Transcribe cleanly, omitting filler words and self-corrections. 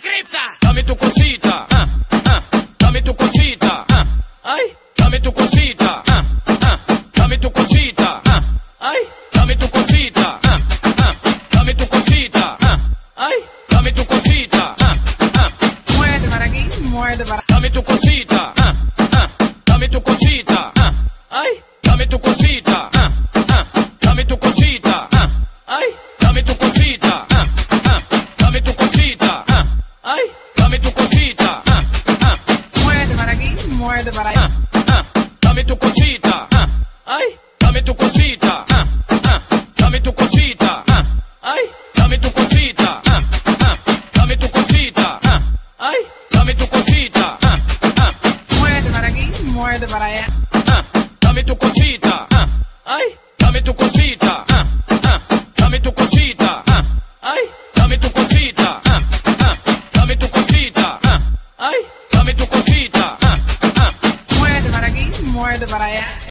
Grita. Dame tu cosita, dame tu cosita, ay, dame tu cosita, dame tu cosita, ay, dame tu cosita, dame tu cosita, ay, dame tu cosita, muerde para aquí, muerde para dame tu cosita, dame tu cosita, ay, dame tu cosita, dame tu cosita, ay, dame tu cosita, dame tu cosita, ay, dame tu cosita, muerde para aquí, muerde para allá. dame tu cosita, ay, dame tu cosita, dame tu cosita, ay, dame tu cosita, dame tu cosita, ay, dame tu cosita, Muerde para aquí, muerde para allá. dame tu cosita, ay, dame tu cosita, dame tu cosita, ay, dame tu cosita, dame tu cosita, ay, dame tu cosita, Muerde para aquí, muerde para allá.